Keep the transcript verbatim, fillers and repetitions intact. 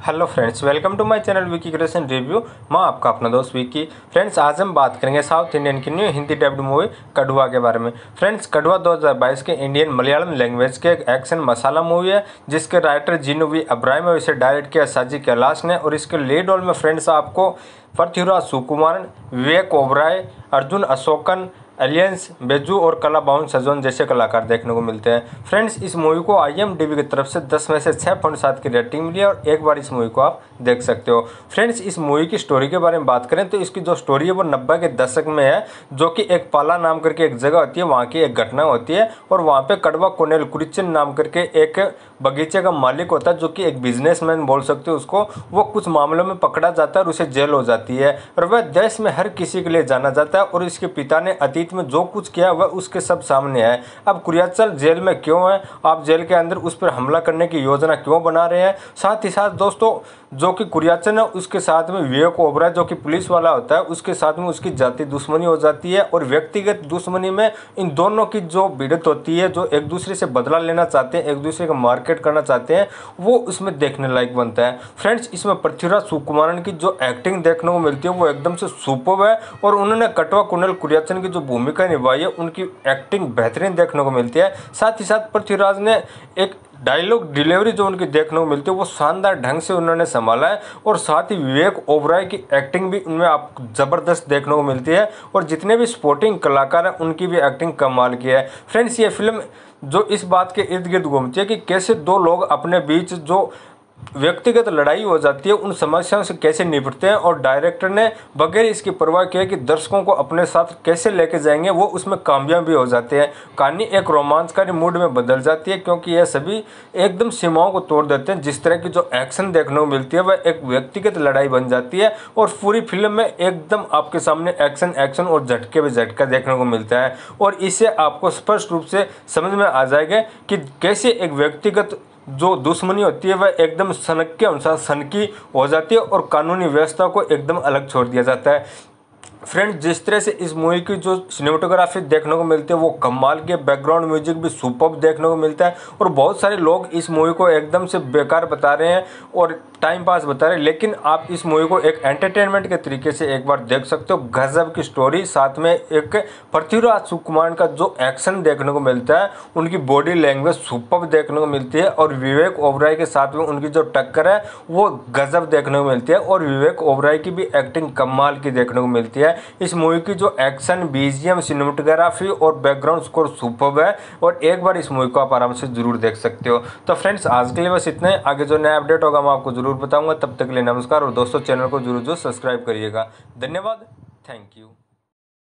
Hello friends, welcome to my channel Vicky creation review. मैं आपका अपना दोस्त विकी। फ्रेंड्स, आज हम बात करेंगे साउथ इंडियन की new Hindi dubbed movie Kaduva के बारे में। फ्रेंड्स, कड़वा दो हज़ार बाईस के इंडियन मलयालम लैंग्वेज के एक एक्शन मसाला मूवी है, जिसके राइटर जिनू वी अब्राहिम और इसे डायरेक्ट किया साजी कैलाश ने। और इसके लीड रोल में फ्रेंड्स आपको पृथ्वीराज सुकुमारन, विवेक ओबराय, अर्जुन अशोकन, एलियंस बेजू और कला बाउन सजोन जैसे कलाकार देखने को मिलते हैं। फ्रेंड्स, इस मूवी को आई एम डी बी की तरफ से दस में से छह पॉइंट सात की रेटिंग मिली है और एक बार इस मूवी को आप देख सकते हो। फ्रेंड्स, इस मूवी की स्टोरी के बारे में बात करें तो इसकी जो स्टोरी है वो नब्बे के दशक में है, जो कि एक पाला नाम करके एक जगह होती है, वहाँ की एक घटना होती है। और वहाँ पे कड़वा कोनेल कुरिचन नाम करके एक बगीचे का मालिक होता है, जो कि एक बिजनेसमैन बोल सकते हो उसको। वो कुछ मामलों में पकड़ा जाता है और उसे जेल हो जाती है, और वह देश में हर किसी के लिए जाना जाता है। और इसके पिता ने अतीत में जो कुछ किया वह उसके सब सामने है। अब कुरियाचल जेल में क्यों है, आप जेल के अंदर उस पर हमला करने की योजना क्यों बना रहे हैं। साथ ही साथ दोस्तों, जो कि कुरियाचल है उसके साथ में विवेक ओबराय जो कि पुलिस वाला होता है, उसके साथ में उसकी जाति दुश्मनी हो जाती है। और व्यक्तिगत दुश्मनी में इन दोनों की जो भिड़ंत होती है, जो एक दूसरे से बदला लेना चाहते हैं, एक दूसरे का मार्केट करना चाहते हैं, वो उसमें देखने लायक बनता है। फ्रेंड्स, इसमें पृथ्वीराज सुकुमारन की जो एक्टिंग देखने को मिलती है वो एकदम से सुपर्ब है। और उन्होंने कटवा कुनेल कुरियाचन की जो भूमिका निभाई है, उनकी एक्टिंग बेहतरीन देखने को मिलती है। साथ ही साथ पृथ्वीराज ने एक डायलॉग डिलीवरी जो उनकी देखने को मिलती है वो शानदार ढंग से उन्होंने संभाला है। और साथ ही विवेक ओबराय की एक्टिंग भी उनमें आपको ज़बरदस्त देखने को मिलती है। और जितने भी सपोर्टिंग कलाकार हैं उनकी भी एक्टिंग कमाल की है। फ्रेंड्स, ये फिल्म जो इस बात के इर्द गिर्द घूमती है कि कैसे दो लोग अपने बीच जो व्यक्तिगत लड़ाई हो जाती है उन समस्याओं से कैसे निपटते हैं, और डायरेक्टर ने बगैर इसकी परवाह किए कि दर्शकों को अपने साथ कैसे लेके जाएंगे, वो उसमें कामयाब भी हो जाते हैं। कहानी एक रोमांचकारी मूड में बदल जाती है, क्योंकि यह सभी एकदम सीमाओं को तोड़ देते हैं। जिस तरह की जो एक्शन देखने को मिलती है वह एक व्यक्तिगत लड़ाई बन जाती है, और पूरी फिल्म में एकदम आपके सामने एक्शन एक्शन और झटके पे झटका देखने को मिलता है। और इससे आपको स्पष्ट रूप से समझ में आ जाएगा कि कैसे एक व्यक्तिगत जो दुश्मनी होती है वह एकदम सनक के अनुसार सनकी हो जाती है, और कानूनी व्यवस्था को एकदम अलग छोड़ दिया जाता है। फ्रेंड्स, जिस तरह से इस मूवी की जो सिनेमेटोग्राफी देखने को मिलती है वो कमाल के, बैकग्राउंड म्यूजिक भी सुपर्ब देखने को मिलता है। और बहुत सारे लोग इस मूवी को एकदम से बेकार बता रहे हैं और टाइम पास बता रहे हैं, लेकिन आप इस मूवी को एक एंटरटेनमेंट के तरीके से एक बार देख सकते हो। गजब की स्टोरी, साथ में एक पृथ्वीराज सुकुमारन का जो एक्शन देखने को मिलता है, उनकी बॉडी लैंग्वेज सुपर्ब देखने को मिलती है। और विवेक ओबराय के साथ में उनकी जो टक्कर है वो गजब देखने को मिलती है। और विवेक ओबराय की भी एक्टिंग कमाल की देखने को मिलती है। इस मूवी की जो एक्शन, बीजीएम, सिनेमेटोग्राफी और बैकग्राउंड स्कोर सुपर्ब है, और एक बार इस मूवी को आप आराम से जरूर देख सकते हो। तो फ्रेंड्स, आज के लिए बस इतना है। आगे जो नया अपडेट होगा मैं आपको जरूर बताऊंगा। तब तक के लिए नमस्कार, और दोस्तों चैनल को जरूर जरूर सब्सक्राइब करिएगा। धन्यवाद, थैंक यू।